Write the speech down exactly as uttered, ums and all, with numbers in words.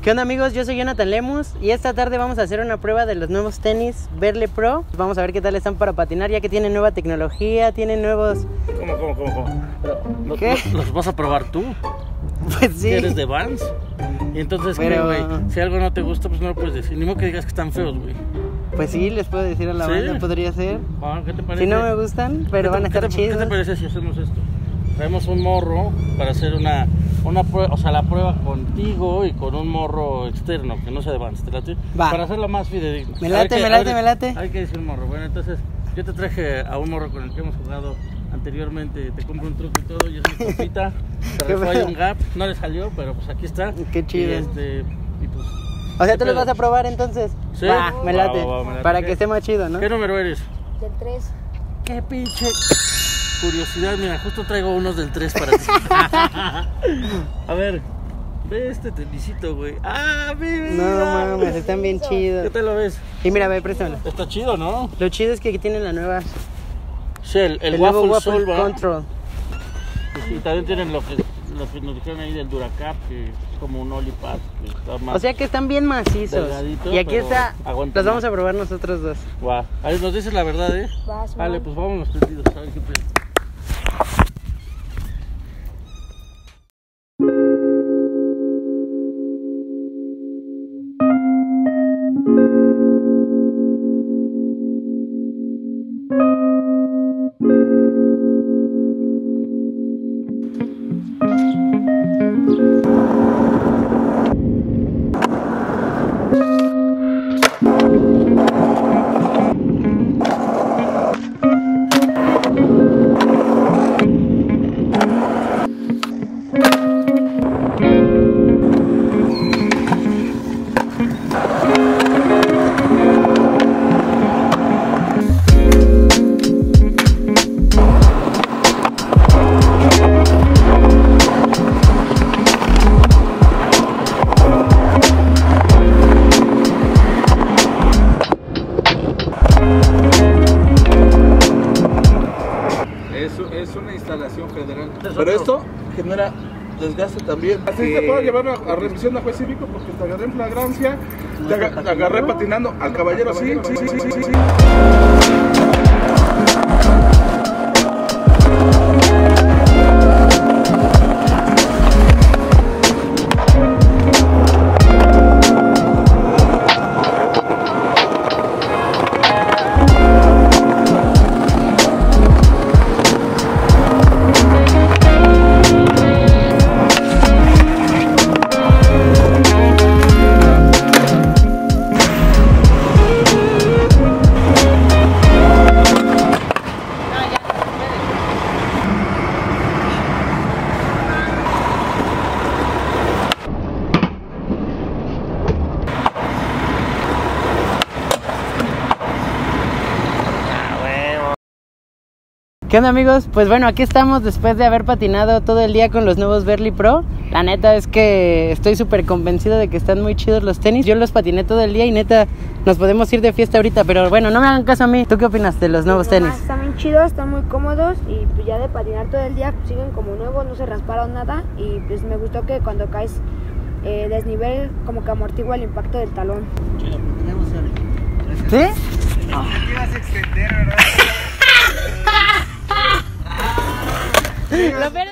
¿Qué onda amigos? Yo soy Jonathan Lemus y esta tarde vamos a hacer una prueba de los nuevos tenis Verly Pro. Vamos a ver qué tal están para patinar, ya que tienen nueva tecnología, tienen nuevos... ¿Cómo, cómo, cómo, cómo? Pero, ¿Qué? ¿los, ¿Los vas a probar tú? Pues sí. ¿Eres de Vans? Y entonces, Pero... ¿qué, güey? Si algo no te gusta, pues no lo puedes decir. Ni modo que digas que están feos, güey. Pues sí, les puedo decir a la ¿Sí? banda, podría ser. Ah, ¿qué te parece? Si no me gustan, pero van a estar ¿qué te, chidos. ¿Qué te parece si hacemos esto? Traemos un morro para hacer una, una prueba, o sea, la prueba contigo y con un morro externo, que no sea de Vans, ¿te late? Va. Para hacerla más fidedigna. Me late, me late, me late. Hay que decir un morro. Bueno, entonces, yo te traje a un morro con el que hemos jugado anteriormente. Te compro un truco y todo, y es mi copita. Se rifó ahí un gap, no le salió, pero pues aquí está. Qué chido. Y este, y pues... O sea, ¿tú los vas a probar entonces? Sí. Va, me late. Va, va, va, me late. Para ¿Qué? que esté más chido, ¿no? ¿Qué número eres? Del tres. Qué pinche curiosidad, mira, justo traigo unos del tres para ti. A ver, ve este tenisito, güey. Ah, mira. No mames, están bien ¿Qué chidos. te lo ves? Y mira, ve, préstamelo. Está chido, ¿no? Lo chido es que aquí tienen la nueva... Sí, el, el, El Waffle, nuevo Waffle Soul, ¿verdad? Control. Y también tienen lo que, lo que nos dijeron ahí del Duracap, que es como un Olipad, que está más... O sea que están bien macizos. delgadito, Y aquí pero está... aguanta Los vamos más. a probar nosotros dos. Guau. A ver, nos dices la verdad, ¿eh? Vas, Vale, man. pues vámonos prendidos, a ver qué pedo. Es una instalación federal, pero esto genera desgaste también. Así te puedo llevar a, a revisión a juez cívico porque te agarré en flagrancia, te, aga- te agarré patinando al caballero, sí, sí, sí, sí, sí, sí. ¿Qué onda amigos? Pues bueno, aquí estamos después de haber patinado todo el día con los nuevos Verly Pro. La neta es que estoy súper convencido de que están muy chidos los tenis. Yo los patiné todo el día y neta nos podemos ir de fiesta ahorita. Pero bueno, no me hagan caso a mí. ¿Tú qué opinas de los nuevos tenis? Están bien chidos, están muy cómodos y pues ya de patinar todo el día pues, siguen como nuevos, no se rasparon nada. Y pues me gustó que cuando caes eh, desnivel como que amortigua el impacto del talón. ¿Sí? No te ibas a extender, ¿verdad? Lo peor